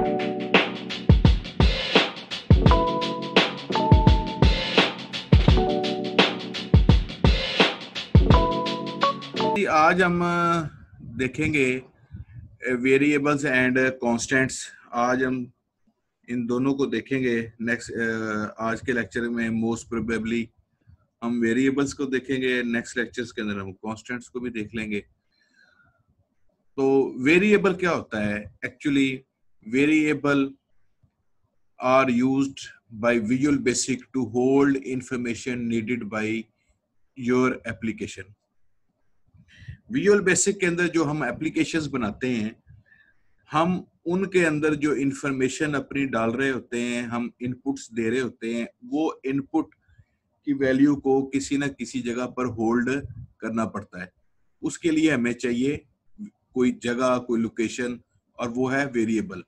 आज हम देखेंगे वेरिएबल्स एंड कांस्टेंट्स। आज हम इन दोनों को देखेंगे। नेक्स्ट आज के लेक्चर में मोस्ट प्रोबेबली हम वेरिएबल्स को देखेंगे, नेक्स्ट लेक्चर्स के अंदर हम कांस्टेंट्स को भी देख लेंगे। तो वेरिएबल क्या होता है? Actually variable are used by visual basic to hold information needed by your application. Visual basic के अंदर जो हम एप्लीकेशंस बनाते हैं, हम उनके अंदर जो इंफॉर्मेशन अपनी डाल रहे होते हैं, हम इनपुट्स दे रहे होते हैं, वो इनपुट की वैल्यू को किसी ना किसी जगह पर होल्ड करना पड़ता है। उसके लिए हमें चाहिए कोई जगह, कोई लोकेशन, और वो है वेरिएबल।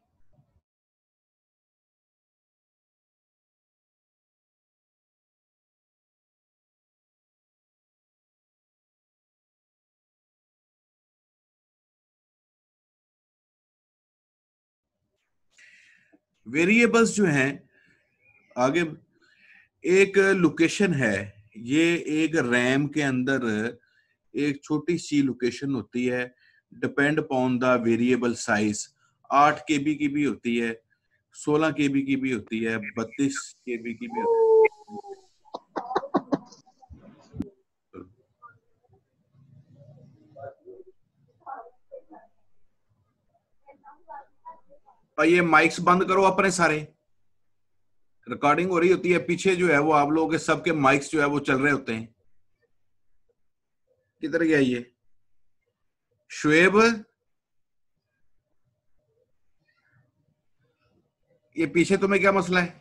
वेरिएबल्स जो हैं, आगे एक लोकेशन है, ये एक रैम के अंदर एक छोटी सी लोकेशन होती है। Depend upon the variable size 8 KB की भी होती है, 16 KB की भी होती है, 32 KB की भी होती है। और ये माइक्स बंद करो अपने सारे, रिकॉर्डिंग हो रही होती है पीछे जो है वो आप लोगों के सबके माइक्स जो है वो चल रहे होते हैं। किधर गया ये शुएब? ये पीछे तुम्हें क्या मसला है?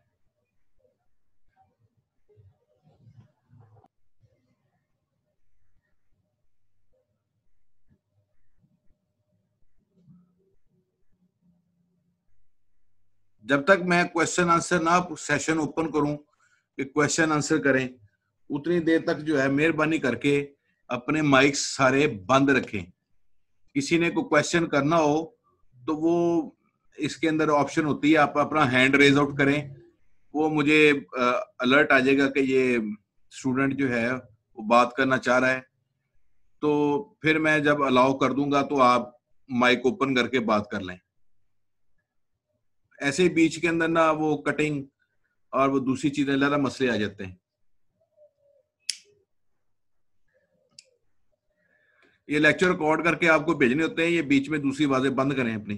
जब तक मैं क्वेश्चन आंसर ना सेशन ओपन करूं कि क्वेश्चन आंसर करें, उतनी देर तक जो है मेहरबानी करके अपने माइक्स सारे बंद रखें। किसी ने कोई क्वेश्चन करना हो तो वो इसके अंदर ऑप्शन होती है, आप अपना हैंड रेज आउट करें, वो मुझे अलर्ट आ जाएगा कि ये स्टूडेंट जो है वो बात करना चाह रहा है। तो फिर मैं जब अलाउ कर दूंगा तो आप माइक ओपन करके बात कर लें। ऐसे ही बीच के अंदर ना वो कटिंग और वो दूसरी चीजें ज्यादा मसले आ जाते हैं। ये लेक्चर रिकॉर्ड करके आपको भेजने होते हैं, ये बीच में दूसरी आवाजें बंद करें अपनी।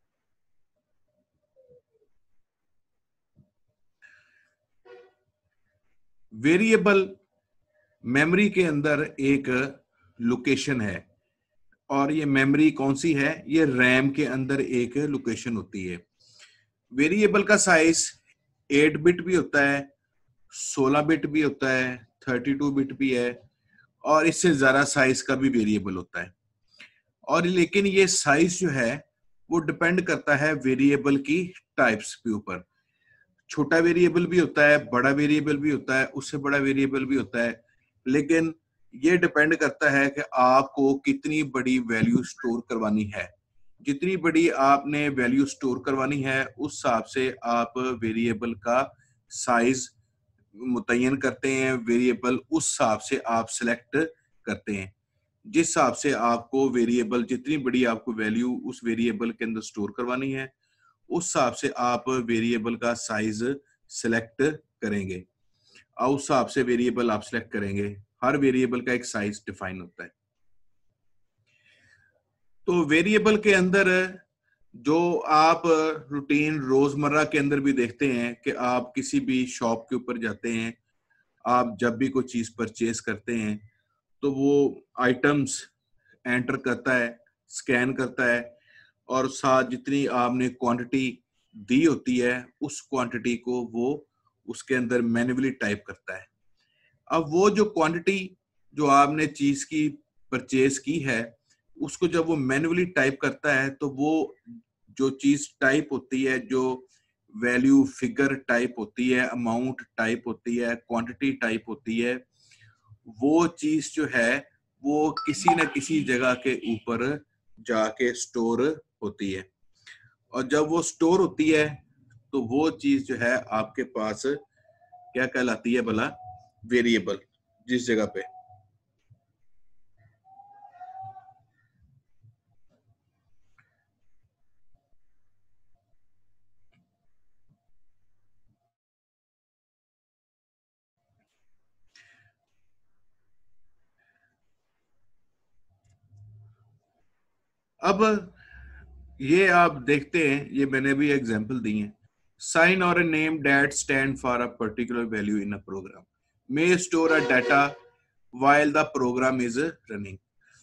वेरिएबल मेमोरी के अंदर एक लोकेशन है, और ये मेमोरी कौन सी है? ये रैम के अंदर एक लोकेशन होती है। वेरिएबल का साइज 8 बिट भी होता है, 16 बिट भी होता है, 32 बिट भी है, और इससे ज्यादा साइज का भी वेरिएबल होता है। और लेकिन ये साइज जो है वो डिपेंड करता है वेरिएबल की टाइप्स के ऊपर। छोटा वेरिएबल भी होता है, बड़ा वेरिएबल भी होता है, उससे बड़ा वेरिएबल भी होता है, लेकिन ये डिपेंड करता है कि आपको कितनी बड़ी वैल्यू स्टोर करवानी है। जितनी बड़ी आपने वैल्यू स्टोर करवानी है उस हिसाब से आप वेरिएबल का साइज मुतय्यन करते हैं, वेरिएबल उस हिसाब से आप सिलेक्ट करते हैं। जिस हिसाब से आपको वेरिएबल, जितनी बड़ी आपको वैल्यू उस वेरिएबल के अंदर स्टोर करवानी है, उस हिसाब से आप वेरिएबल का साइज सिलेक्ट करेंगे और उस हिसाब से वेरिएबल आप सिलेक्ट करेंगे। हर वेरिएबल का एक साइज डिफाइन होता है। तो वेरिएबल के अंदर जो आप रूटीन रोजमर्रा के अंदर भी देखते हैं कि आप किसी भी शॉप के ऊपर जाते हैं, आप जब भी कोई चीज परचेज करते हैं तो वो आइटम्स एंटर करता है, स्कैन करता है, और साथ जितनी आपने क्वांटिटी दी होती है उस क्वांटिटी को वो उसके अंदर मैन्युअली टाइप करता है। अब वो जो क्वांटिटी जो आपने चीज की परचेज की है उसको जब वो मैन्युअली टाइप करता है तो वो जो चीज टाइप होती है, जो वैल्यू फिगर टाइप होती है, अमाउंट टाइप होती है, क्वांटिटी टाइप होती है, वो चीज जो है वो किसी न किसी जगह के ऊपर जाके स्टोर होती है। और जब वो स्टोर होती है तो वो चीज जो है आपके पास क्या कहलाती है भला? वेरिएबल। जिस जगह पे अब ये आप देखते हैं, ये मैंने भी एग्जांपल दी है। साइन और a name that stand for a particular value in a program may store a data while the program is running।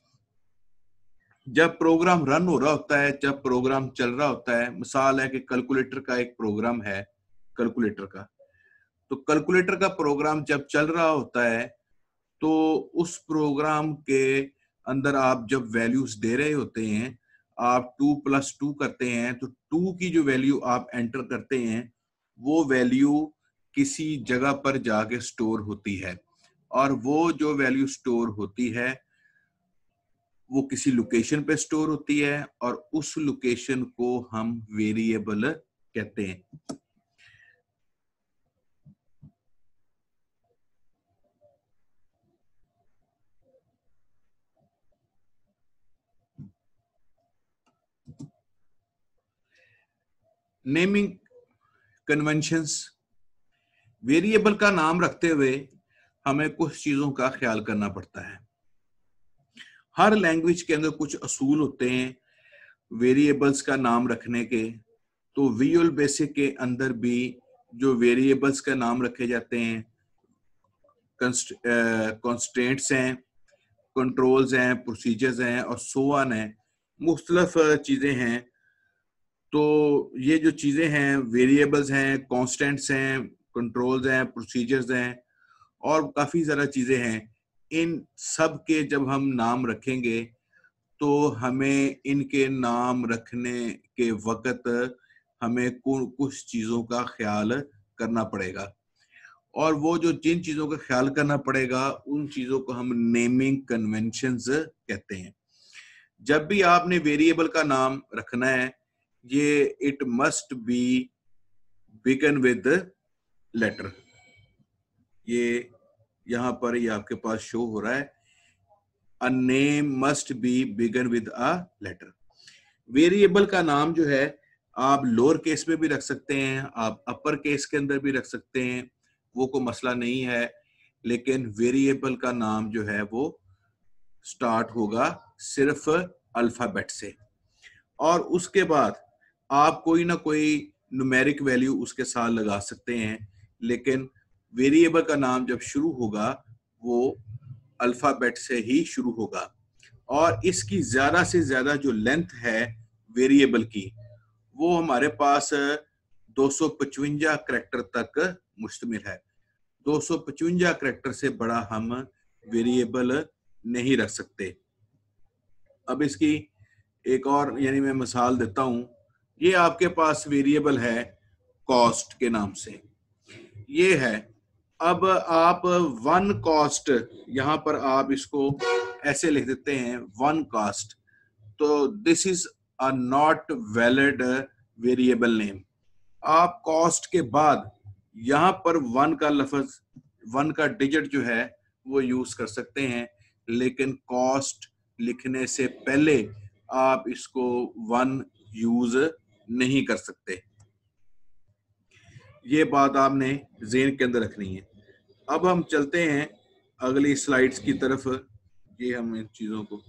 जब प्रोग्राम रन हो रहा होता है, जब प्रोग्राम चल रहा होता है, मिसाल है कि कैलकुलेटर का एक प्रोग्राम है, कैलकुलेटर का, तो कैलकुलेटर का प्रोग्राम जब चल रहा होता है तो उस प्रोग्राम के अंदर आप जब वैल्यूज दे रहे होते हैं, आप 2+2 करते हैं, तो 2 की जो वैल्यू आप एंटर करते हैं वो वैल्यू किसी जगह पर जाके स्टोर होती है, और वो जो वैल्यू स्टोर होती है वो किसी लोकेशन पे स्टोर होती है, और उस लोकेशन को हम वेरिएबल कहते हैं। Naming conventions. वेरिएबल का नाम रखते हुए हमें कुछ चीजों का ख्याल करना पड़ता है। हर लैंग्वेज के अंदर कुछ असूल होते हैं वेरिएबल्स का नाम रखने के। तो विजुअल बेसिक के अंदर भी जो वेरिएबल्स का नाम रखे जाते हैं, कंस्ट्रेंट्स हैं, कंट्रोल्स हैं, प्रोसीजर्स हैं और सो ऑन है, मुख्तलिफ चीजें हैं। तो ये जो चीजें हैं, वेरिएबल्स हैं, कांस्टेंट्स हैं, कंट्रोल्स हैं, प्रोसीजर्स हैं और काफी ज्यादा चीजें हैं। इन सब के जब हम नाम रखेंगे तो हमें इनके नाम रखने के वक्त हमें कुछ चीजों का ख्याल करना पड़ेगा, और वो जो जिन चीजों का ख्याल करना पड़ेगा उन चीजों को हम नेमिंग कन्वेंशंस कहते हैं। जब भी आपने वेरिएबल का नाम रखना है, ये it must be begin with letter. ये यहां पर ये आपके पास शो हो रहा है, a name must be begin with a letter. Variable का नाम जो है आप लोअर केस में भी रख सकते हैं, आप अपर केस के अंदर भी रख सकते हैं, वो कोई मसला नहीं है। लेकिन वेरिएबल का नाम जो है वो स्टार्ट होगा सिर्फ अल्फाबेट से, और उसके बाद आप कोई ना कोई न्यूमेरिक वैल्यू उसके साथ लगा सकते हैं। लेकिन वेरिएबल का नाम जब शुरू होगा वो अल्फाबेट से ही शुरू होगा, और इसकी ज्यादा से ज्यादा जो लेंथ है वेरिएबल की वो हमारे पास 255 करैक्टर तक मुश्तमिल है। 255 करैक्टर से बड़ा हम वेरिएबल नहीं रख सकते। अब इसकी एक और यानी मैं मिसाल देता हूं। ये आपके पास वेरिएबल है कॉस्ट के नाम से, ये है। अब आप वन कॉस्ट, यहां पर आप इसको ऐसे लिख देते हैं वन कॉस्ट, तो this is a not valid variable name. आप कॉस्ट के बाद यहां पर वन का लफ्ज, वन का डिजिट जो है वो यूज कर सकते हैं, लेकिन कॉस्ट लिखने से पहले आप इसको वन यूज नहीं कर सकते। ये बात आपने ज़हन के अंदर रखनी है। अब हम चलते हैं अगली स्लाइड्स की तरफ। ये हम इन चीजों को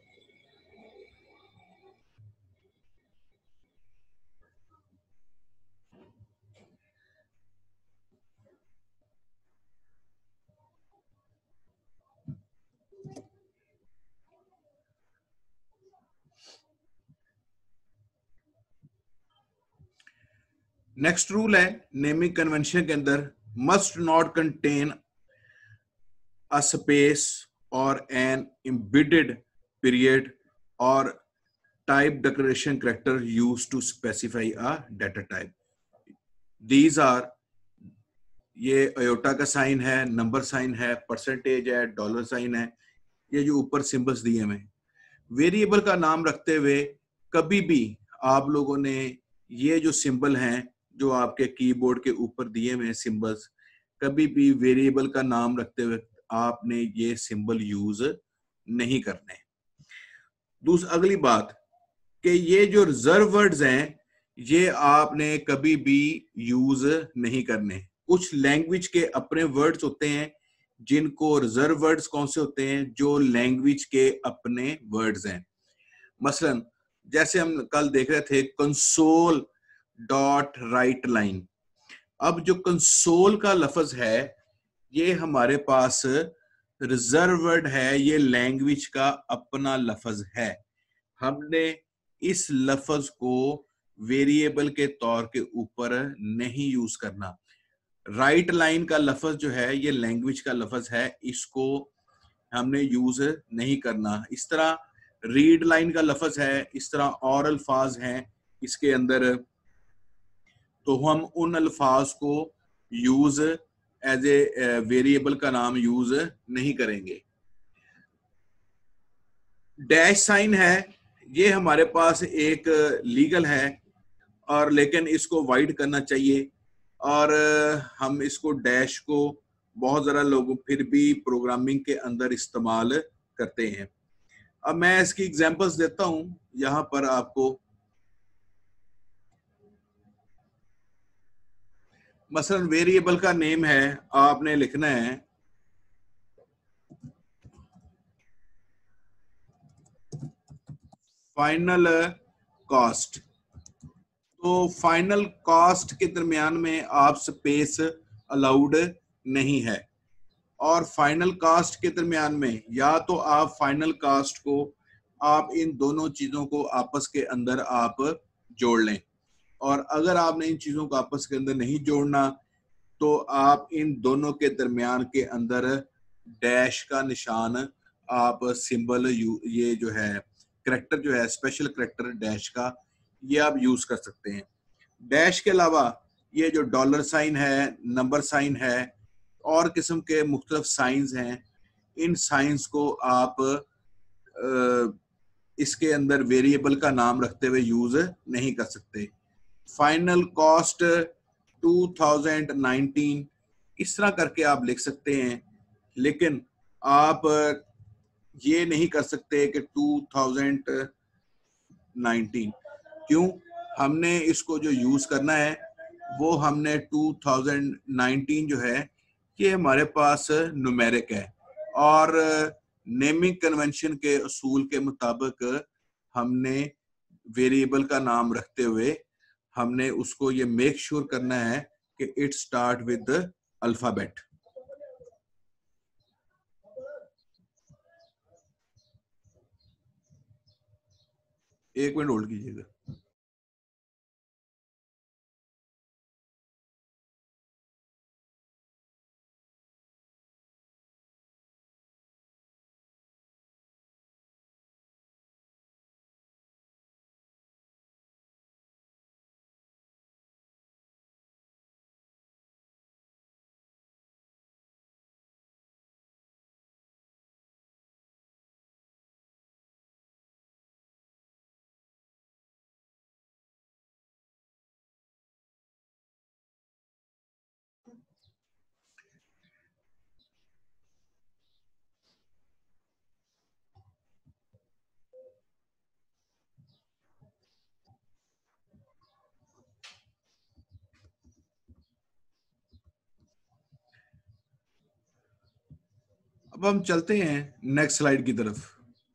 नेक्स्ट रूल है नेमिंग कन्वेंशन के अंदर, must not contain a space और एन एम्बेडेड पीरियड और type declaration character used to specify a data type. These are, ये अयोटा का साइन है, नंबर साइन है, परसेंटेज है, डॉलर साइन है, ये जो ऊपर सिंबल्स दिए हमें। वेरिएबल का नाम रखते हुए कभी भी आप लोगों ने ये जो सिंबल हैं जो आपके कीबोर्ड के ऊपर दिए हुए हैं सिंबल्स, कभी भी वेरिएबल का नाम रखते हुए आपने ये सिंबल यूज नहीं करने। दूसरी अगली बात कि ये जो रिजर्व वर्ड्स हैं ये आपने कभी भी यूज नहीं करने। कुछ लैंग्वेज के अपने वर्ड्स होते हैं जिनको रिजर्व वर्ड्स कौन से होते हैं, जो लैंग्वेज के अपने वर्ड्स हैं। मसलन जैसे हम कल देख रहे थे कंसोल डॉट राइट लाइन। अब जो कंसोल का लफ्ज है ये हमारे पास रिजर्व वर्ड है, ये लैंग्वेज का अपना लफ्ज है। हमने इस लफ्ज को वेरिएबल के तौर के ऊपर नहीं यूज करना। राइट लाइन का लफ्ज जो है ये लैंग्वेज का लफ्ज है, इसको हमने यूज नहीं करना। इस तरह रीड लाइन का लफ्ज है, इस तरह और अल्फाज हैं इसके अंदर, तो हम उन अल्फाज को यूज एज ए वेरिएबल का नाम यूज नहीं करेंगे। डैश साइन है, ये हमारे पास एक लीगल है और लेकिन इसको वाइड करना चाहिए, और हम इसको डैश को बहुत ज़्यादा लोग फिर भी प्रोग्रामिंग के अंदर इस्तेमाल करते हैं। अब मैं इसकी एग्जांपल्स देता हूं यहां पर आपको। मसलन वेरिएबल का नेम है, आपने लिखना है फाइनल कॉस्ट। तो फाइनल कॉस्ट के दरमियान में आप स्पेस अलाउड नहीं है, और फाइनल कास्ट के दरमियान में या तो आप फाइनल कास्ट को आप इन दोनों चीजों को आपस के अंदर आप जोड़ लें, और अगर आपने इन चीजों को आपस के अंदर नहीं जोड़ना तो आप इन दोनों के दरमियान के अंदर डैश का निशान आप सिंबल ये जो है करैक्टर जो है स्पेशल करैक्टर डैश का, ये आप यूज कर सकते हैं। डैश के अलावा ये जो डॉलर साइन है, नंबर साइन है, और किस्म के मुख्तलिफ साइंस हैं, इन साइंस को आप इसके अंदर वेरिएबल का नाम रखते हुए यूज नहीं कर सकते। फाइनल कॉस्ट 2019 इस तरह करके आप लिख सकते हैं, लेकिन आप ये नहीं कर सकते कि 2019। क्यों? हमने इसको जो यूज करना है वो हमने 2019 जो है ये हमारे पास न्यूमेरिक है, और नेमिंग कन्वेंशन के असूल के मुताबिक हमने वेरिएबल का नाम रखते हुए हमने उसको ये मेक श्योर करना है कि इट स्टार्ट विद अल्फाबेट। एक मिनट होल्ड कीजिएगा। अब हम चलते हैं नेक्स्ट स्लाइड की तरफ।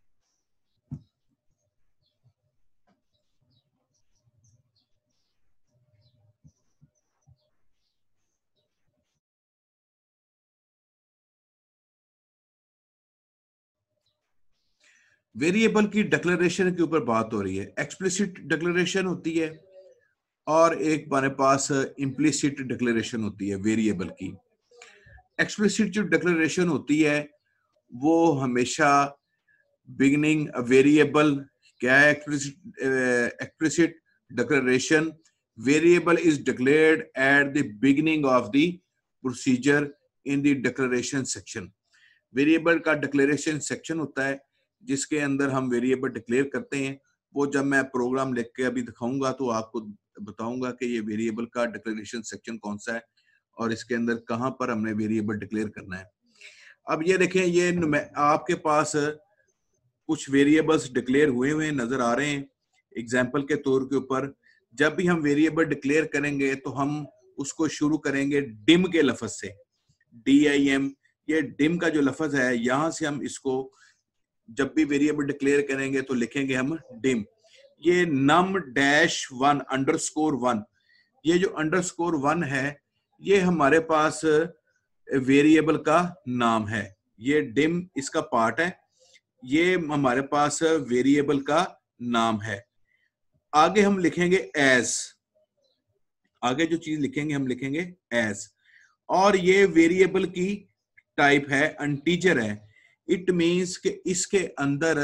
वेरिएबल की डिक्लेरेशन के ऊपर बात हो रही है। एक्सप्लिसिट डिक्लेरेशन होती है और एक हमारे पास इम्प्लिसिट डिक्लेरेशन होती है वेरिएबल की। एक्सप्लिसिट जो डिक्लेरेशन होती है वो हमेशा बिगिनिंग वेरिएबल क्या है, explicit declaration variable is declared at the beginning of the procedure in the declaration section. Variable का डिक्लेरेशन सेक्शन होता है जिसके अंदर हम वेरिएबल डिक्लेयर करते हैं। वो जब मैं प्रोग्राम लिख के अभी दिखाऊंगा तो आपको बताऊंगा कि ये वेरिएबल का डिक्लेरेशन सेक्शन कौन सा है और इसके अंदर कहां पर हमने वेरिएबल डिक्लेयर करना है। अब ये देखें, ये आपके पास कुछ वेरिएबल्स डिक्लेयर हुए नजर आ रहे हैं। एग्जाम्पल के तौर के ऊपर जब भी हम वेरिएबल डिक्लेयर करेंगे तो हम उसको शुरू करेंगे डिम के लफ्ज से, DIM। ये डिम का जो लफ्ज है, यहां से हम इसको जब भी वेरिएबल डिक्लेयर करेंगे तो लिखेंगे हम डिम। ये num-1 _1, ये जो _1 है ये हमारे पास वेरिएबल का नाम है। ये डिम इसका पार्ट है, ये हमारे पास वेरिएबल का नाम है। आगे हम लिखेंगे एज, आगे जो चीज लिखेंगे हम लिखेंगे एज, और ये वेरिएबल की टाइप है इंटीजर है। इट मींस कि इसके अंदर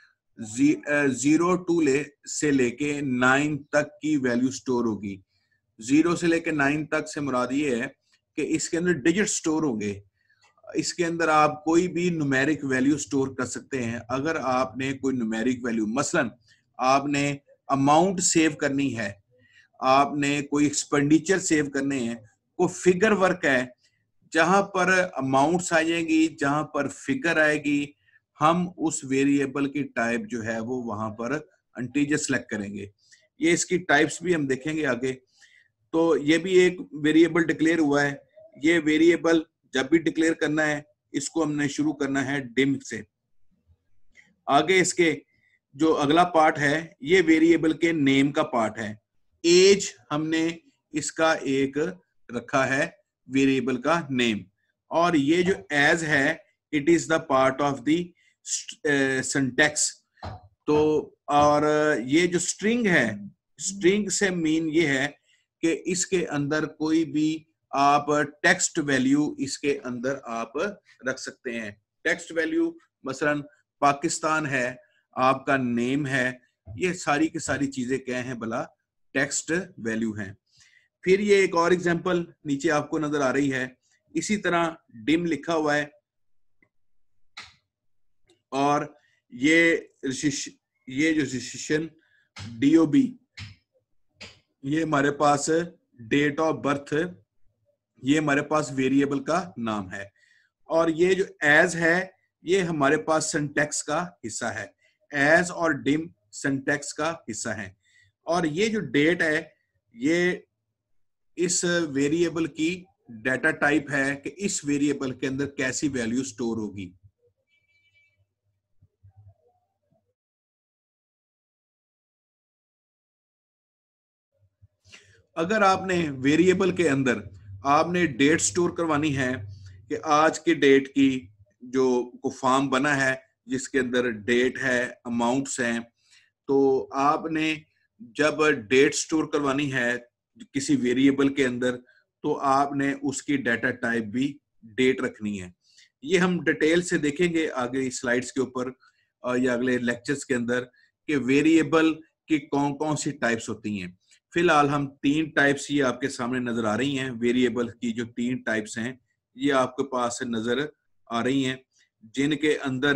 0 से लेके 9 तक की वैल्यू स्टोर होगी। 0 से लेके 9 तक से मुराद ये है कि इसके अंदर डिजिट स्टोर होंगे। इसके अंदर आप कोई भी न्यूमेरिक वैल्यू स्टोर कर सकते हैं। अगर आपने कोई न्यूमेरिक वैल्यू, मसलन आपने अमाउंट सेव करनी है, आपने कोई एक्सपेंडिचर सेव करने हैं, कोई फिगर वर्क है, जहां पर अमाउंट्स आ जाएंगी, जहां पर फिगर आएगी, हम उस वेरिएबल की टाइप जो है वो वहां पर इंटीजर सेलेक्ट करेंगे। ये इसकी टाइप्स भी हम देखेंगे आगे। तो ये भी एक वेरिएबल डिक्लेयर हुआ है। ये वेरिएबल जब भी डिक्लेयर करना है इसको हमने शुरू करना है डिम से। आगे इसके जो अगला पार्ट है ये वेरिएबल के नेम का पार्ट है। एज हमने इसका एक रखा है वेरिएबल का नेम, और ये जो एज है it is the part of the syntax. तो और ये जो स्ट्रिंग है, स्ट्रिंग से मीन ये है कि इसके अंदर कोई भी आप टेक्स्ट वैल्यू इसके अंदर आप रख सकते हैं। टेक्स्ट वैल्यू मसलन पाकिस्तान है, आपका नेम है, ये सारी की सारी चीजें क्या हैं भला, टेक्स्ट वैल्यू हैं। फिर ये एक और एग्जांपल नीचे आपको नजर आ रही है, इसी तरह डिम लिखा हुआ है, और ये जो रिसिशन DOB, ये हमारे पास डेट ऑफ बर्थ, ये हमारे पास वेरिएबल का नाम है, और ये जो एज है ये हमारे पास सिंटैक्स का हिस्सा है। एज और डिम सिंटैक्स का हिस्सा है, और ये जो डेट है ये इस वेरिएबल की डाटा टाइप है कि इस वेरिएबल के अंदर कैसी वैल्यू स्टोर होगी। अगर आपने वेरिएबल के अंदर आपने डेट स्टोर करवानी है कि आज की डेट की जो को फॉर्म बना है जिसके अंदर डेट है, अमाउंट्स हैं, तो आपने जब डेट स्टोर करवानी है किसी वेरिएबल के अंदर तो आपने उसकी डाटा टाइप भी डेट रखनी है। ये हम डिटेल से देखेंगे आगे स्लाइड्स के ऊपर या अगले लेक्चर्स के अंदर कि वेरिएबल की कौन कौन सी टाइप्स होती हैं। फिलहाल हम 3 टाइप्स ये आपके सामने नजर आ रही हैं। वेरिएबल की जो 3 टाइप्स हैं ये आपके पास नजर आ रही हैं, जिनके अंदर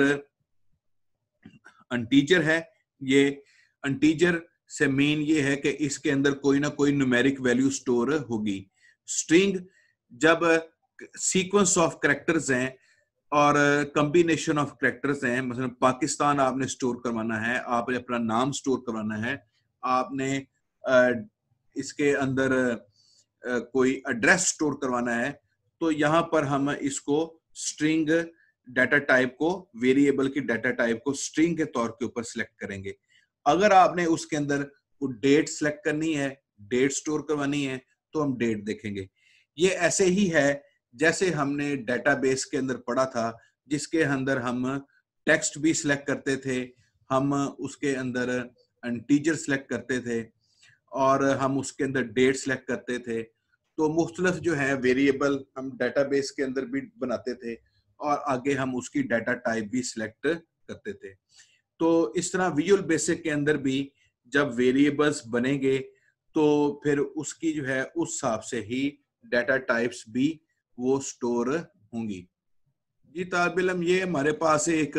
इंटीजर है। ये इंटीजर से मीन ये है कि इसके अंदर कोई ना कोई न्यूमेरिक वैल्यू स्टोर होगी। स्ट्रिंग जब सीक्वेंस ऑफ कैरेक्टर्स हैं और कॉम्बिनेशन ऑफ कैरेक्टर्स हैं, मतलब पाकिस्तान आपने स्टोर करवाना है, आपने अपना नाम स्टोर करवाना है, आपने इसके अंदर कोई एड्रेस स्टोर करवाना है, तो यहां पर हम इसको स्ट्रिंग डाटा टाइप को, वेरिएबल की डाटा टाइप को स्ट्रिंग के तौर के ऊपर सिलेक्ट करेंगे। अगर आपने उसके अंदर डेट सिलेक्ट करनी है, डेट स्टोर करवानी है, तो हम डेट देखेंगे। ये ऐसे ही है जैसे हमने डेटाबेस के अंदर पढ़ा था, जिसके अंदर हम टेक्स्ट भी सिलेक्ट करते थे, हम उसके अंदर इंटीजर सिलेक्ट करते थे, और हम उसके अंदर डेट सिलेक्ट करते थे। तो मुख्तलिफ जो है वेरिएबल हम डेटाबेस के अंदर भी बनाते थे, और आगे हम उसकी डाटा टाइप भी सिलेक्ट करते थे। तो इस तरह विजुअल बेसिक के अंदर भी जब वेरिएबल्स बनेंगे तो फिर उसकी जो है उस हिसाब से ही डाटा टाइप्स भी वो स्टोर होंगी। जी तालिब इल्म, ये हमारे पास एक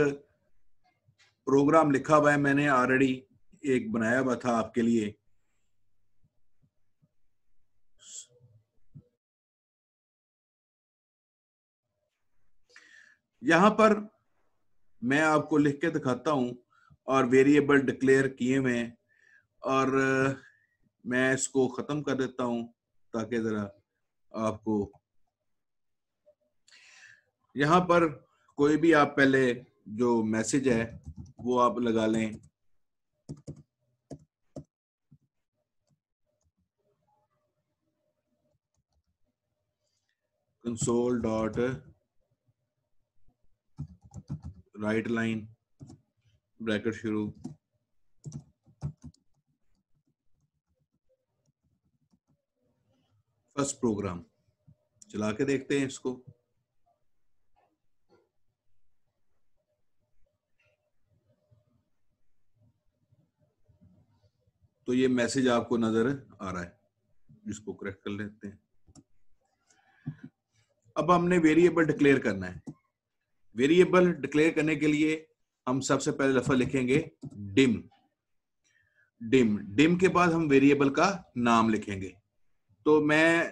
प्रोग्राम लिखा हुआ है, मैंने ऑलरेडी एक बनाया हुआ था आपके लिए। यहां पर मैं आपको लिख के दिखाता हूं और वेरिएबल डिक्लेयर किए हुए हैं, और मैं इसको खत्म कर देता हूं ताकि जरा आपको यहां पर कोई भी आप पहले जो मैसेज है वो आप लगा लें। Console dot write line bracket शुरू, फर्स्ट प्रोग्राम चला के देखते हैं इसको। तो ये मैसेज आपको नजर आ रहा है, इसको करेक्ट कर लेते हैं। अब हमने वेरिएबल डिक्लेयर करना है। वेरिएबल डिक्लेयर करने के लिए हम सबसे पहले लफ्ज लिखेंगे डिम। डिम डिम के बाद हम वेरिएबल का नाम लिखेंगे। तो मैं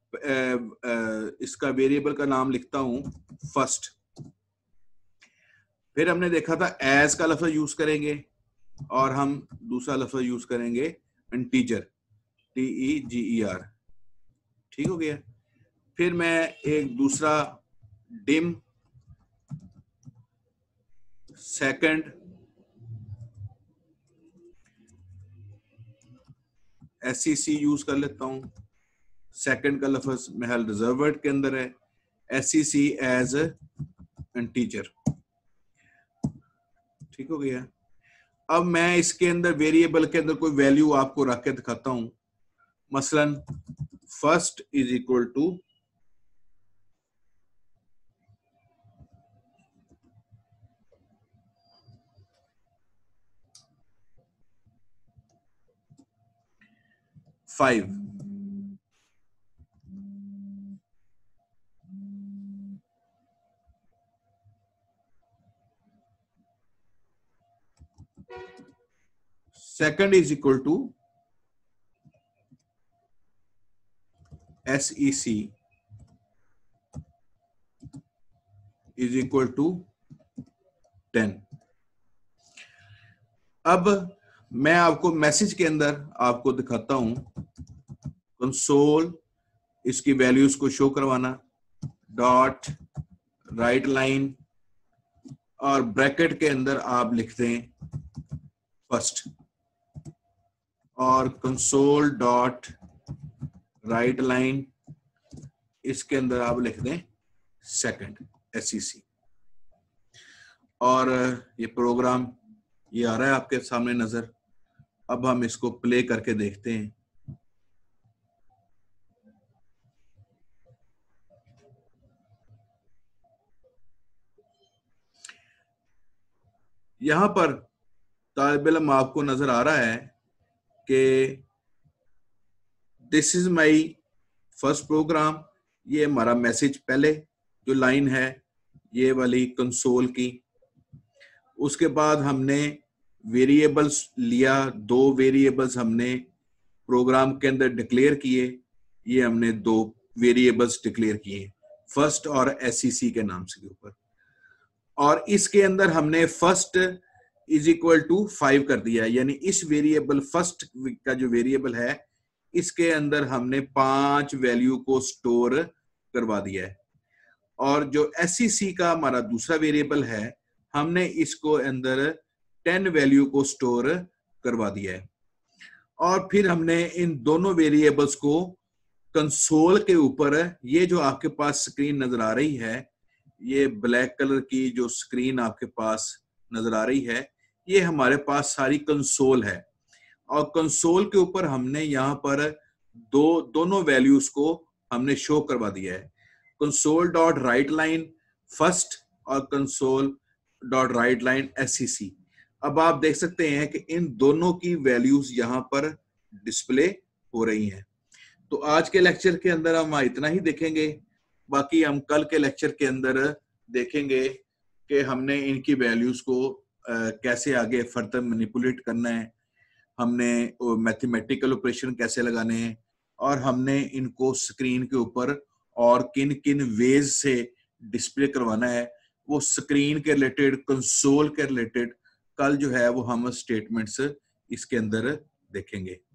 इसका वेरिएबल का नाम लिखता हूं फर्स्ट। फिर हमने देखा था एज का लफ्ज यूज करेंगे और हम दूसरा लफ्ज यूज करेंगे इंटीजर, TEGER। ठीक हो गया। फिर मैं एक दूसरा डिम सेकंड SEC यूज कर लेता हूं। सेकंड का लफ्ज महल रिजर्व वर्ड के अंदर है, SEC एज इंटीजर। ठीक हो गया। अब मैं इसके अंदर वेरिएबल के अंदर कोई वैल्यू आपको रख के दिखाता हूं। मसलन first is equal to 5। Second is equal to SEC is equal to 10। अब मैं आपको मैसेज के अंदर आपको दिखाता हूं कंसोल इसकी वैल्यूज को शो करवाना, डॉट राइट लाइन और ब्रैकेट के अंदर आप लिख दें फर्स्ट और कंसोल डॉट राइट लाइन इसके अंदर आप लिख दें सेकंड SEC। और ये प्रोग्राम ये आ रहा है आपके सामने नजर। अब हम इसको प्ले करके देखते हैं। यहां पर तालिब इल्म आपको नजर आ रहा है कि this is my first program. ये हमारा मैसेज पहले जो लाइन है ये वाली कंसोल की। उसके बाद हमने वेरिएबल्स लिया, 2 वेरिएबल्स हमने प्रोग्राम के अंदर डिक्लेयर किए। ये हमने 2 वेरिएबल्स डिक्लेयर किए फर्स्ट और SEC के नाम से के ऊपर। और इसके अंदर हमने फर्स्ट इज इक्वल टू 5 कर दिया, यानी इस वेरिएबल फर्स्ट का जो वेरिएबल है इसके अंदर हमने 5 वैल्यू को स्टोर करवा दिया है। और जो SEC का हमारा दूसरा वेरिएबल है हमने इसको अंदर 10 वैल्यू को स्टोर करवा दिया है। और फिर हमने इन दोनों वेरिएबल्स को कंसोल के ऊपर, ये जो आपके पास स्क्रीन नजर आ रही है, ये ब्लैक कलर की जो स्क्रीन आपके पास नजर आ रही है, ये हमारे पास सारी कंसोल है। और कंसोल के ऊपर हमने यहाँ पर दोनों वैल्यूज को हमने शो करवा दिया है, console dot write line first और console dot write line SEC। अब आप देख सकते हैं कि इन दोनों की वैल्यूज यहाँ पर डिस्प्ले हो रही हैं। तो आज के लेक्चर के अंदर हम इतना ही देखेंगे। बाकी हम कल के लेक्चर के अंदर देखेंगे कि हमने इनकी वैल्यूज को कैसे आगे फर्दर मैनिपुलेट करना है, हमने मैथमेटिकल ऑपरेशन कैसे लगाने हैं, और हमने इनको स्क्रीन के ऊपर और किन किन वेज से डिस्प्ले करवाना है। वो स्क्रीन के रिलेटेड, कंसोल के रिलेटेड कल जो है वो हम स्टेटमेंट्स इसके अंदर देखेंगे।